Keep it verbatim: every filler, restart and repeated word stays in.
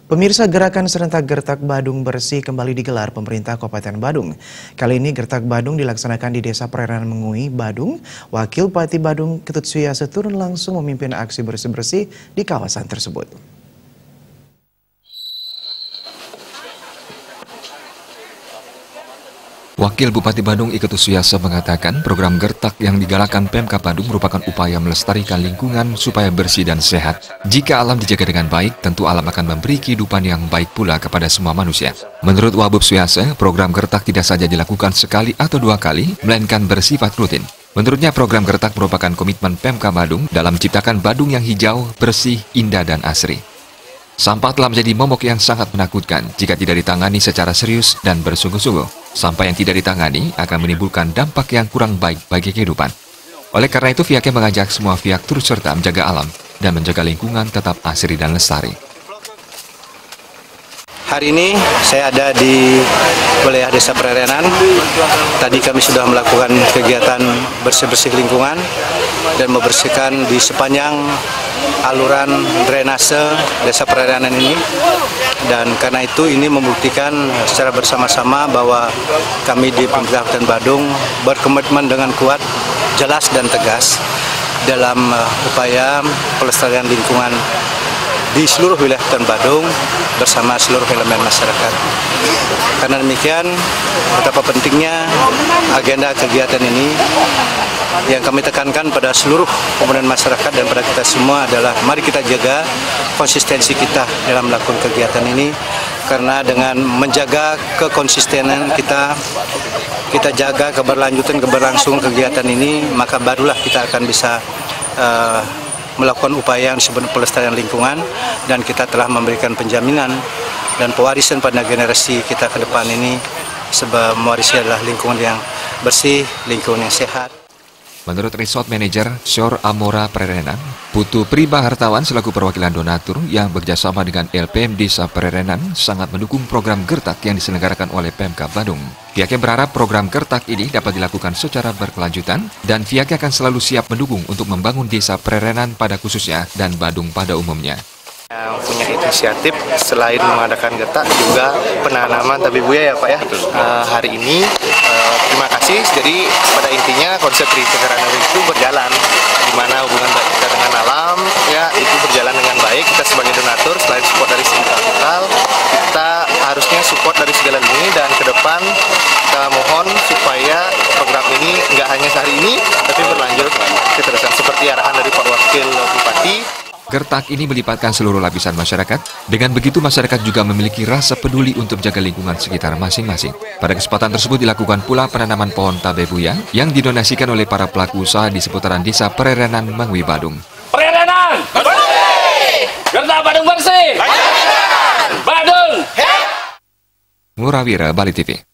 Pemirsa, gerakan serentak Gertak Badung Bersih kembali digelar pemerintah Kabupaten Badung. Kali ini Gertak Badung dilaksanakan di Desa Pererenan Mengui, Badung. Wakil Bupati Badung Ketut Suyase turun langsung memimpin aksi bersih-bersih di kawasan tersebut. Wakil Bupati Badung Ketut Suyase mengatakan program Gertak yang digalakkan Pemkab Badung merupakan upaya melestarikan lingkungan supaya bersih dan sehat. Jika alam dijaga dengan baik, tentu alam akan memberi kehidupan yang baik pula kepada semua manusia. Menurut Wabub Suyase, program Gertak tidak saja dilakukan sekali atau dua kali, melainkan bersifat rutin. Menurutnya program Gertak merupakan komitmen Pemkab Badung dalam menciptakan Badung yang hijau, bersih, indah, dan asri. Sampah telah menjadi momok yang sangat menakutkan jika tidak ditangani secara serius dan bersungguh-sungguh. Sampah yang tidak ditangani akan menimbulkan dampak yang kurang baik bagi kehidupan. Oleh karena itu, pihaknya mengajak semua pihak turut serta menjaga alam dan menjaga lingkungan tetap asri dan lestari. Hari ini saya ada di wilayah Desa Pererenan. Tadi kami sudah melakukan kegiatan bersih-bersih lingkungan dan membersihkan di sepanjang aluran drainase Desa Pererenan ini. Dan karena itu ini membuktikan secara bersama-sama bahwa kami di Pemerintah Kabupaten Badung berkomitmen dengan kuat, jelas dan tegas dalam upaya pelestarian lingkungan di seluruh wilayah Kabupaten Badung bersama seluruh elemen masyarakat. Karena demikian, betapa pentingnya agenda kegiatan ini yang kami tekankan pada seluruh komponen masyarakat dan pada kita semua adalah mari kita jaga konsistensi kita dalam melakukan kegiatan ini, karena dengan menjaga kekonsistenan kita, kita jaga keberlanjutan keberlangsungan kegiatan ini, maka barulah kita akan bisa uh, melakukan upaya yang disebut pelestarian lingkungan, dan kita telah memberikan penjaminan dan pewarisan pada generasi kita ke depan ini, sebab mewarisi adalah lingkungan yang bersih, lingkungan yang sehat. Menurut Resort Manager Shore Amora Pererenan, Putu Priba Hartawan selaku perwakilan donatur yang bekerjasama dengan L P M Desa Pererenan sangat mendukung program Gertak yang diselenggarakan oleh Pemkab Badung. Pihaknya berharap program Gertak ini dapat dilakukan secara berkelanjutan dan pihaknya akan selalu siap mendukung untuk membangun Desa Pererenan pada khususnya dan Badung pada umumnya. Yang punya inisiatif selain mengadakan Gertak juga penanaman tabi buya ya Pak ya. Uh, hari ini uh, terima kasih. Jadi pada intinya konsep Pererenan itu berjalan, di mana hubungan baik kita dengan alam ya itu berjalan dengan baik. Kita sebagai donatur selain support dari segi kapital, kita harusnya support dari segala lini, dan ke depan kita mohon supaya program ini nggak hanya hari ini tapi berlanjut keterusan seperti arahan dari Pak Wakil Bupati. Gertak ini melibatkan seluruh lapisan masyarakat. Dengan begitu, masyarakat juga memiliki rasa peduli untuk jaga lingkungan sekitar masing-masing. Pada kesempatan tersebut dilakukan pula penanaman pohon tabebuya yang didonasikan oleh para pelaku usaha di seputaran Desa Pererenan Mengui, Badung. Pererenan bersih! Gertak Badung bersih! Badung! Ngurawira, Bali T V.